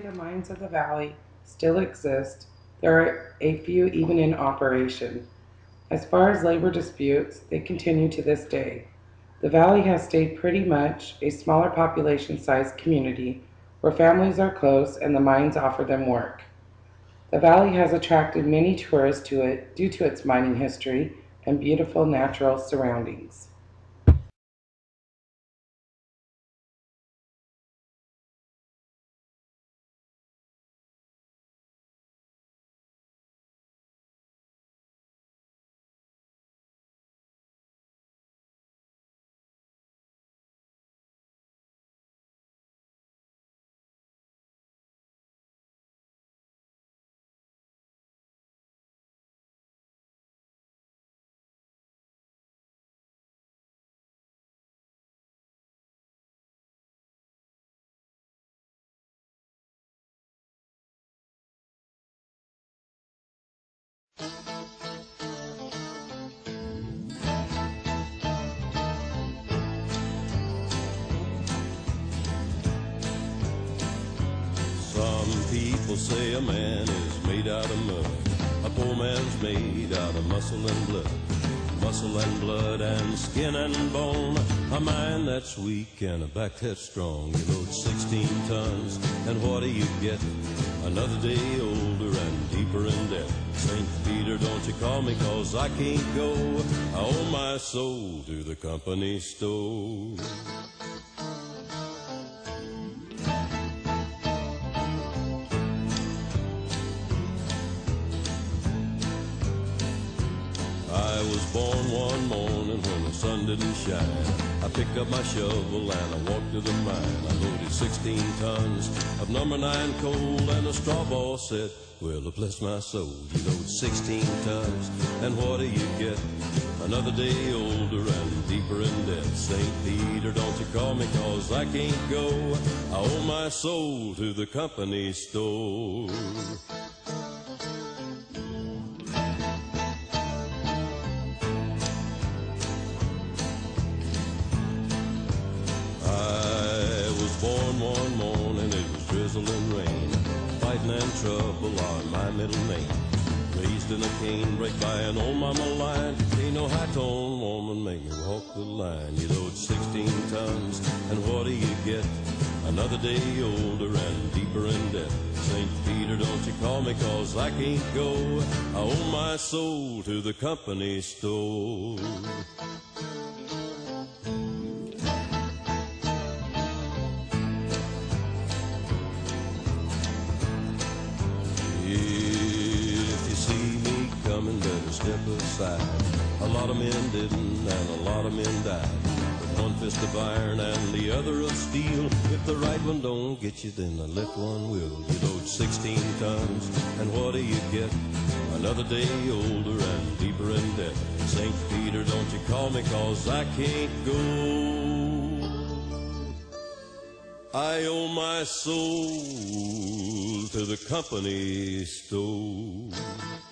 The mines of the valley still exist. There are a few even in operation. As far as labor disputes, they continue to this day. The valley has stayed pretty much a smaller population sized community where families are close and the mines offer them work. The valley has attracted many tourists to it due to its mining history and beautiful natural surroundings. Some people say a man is made out of mud. A poor man's made out of muscle and blood. Muscle and blood and skin and bone. A mind that's weak and a back that's strong. You load 16 tons and what do you get? Another day older and deeper in debt. St. Peter, don't you call me 'cause I can't go. I owe my soul to the company store. I was born one morning when the sun didn't shine. I picked up my shovel and I walked to the mine. I loaded 16 tons of number 9 coal, and the straw boss said, well, bless my soul, you load 16 tons, and what do you get? Another day older and deeper in debt. St. Peter, don't you call me 'cause I can't go. I owe my soul to the company store. Born one morning, it was drizzling rain. Fighting and trouble are my middle name. Raised in a cane break by an old mama line. Ain't no high-tone woman make me walk the line. You load 16 tons, and what do you get? Another day older and deeper in debt. St. Peter, don't you call me 'cause I can't go. I owe my soul to the company store. If you see me coming, better step aside. A lot of men didn't, and a lot of men died. With one fist of iron and the other of steel. If the right one don't get you, then the left one will. You load 16 tons, and what do you get? Another day older and deeper in debt. St. Peter, don't you call me 'cause I can't go. I owe my soul to the company store.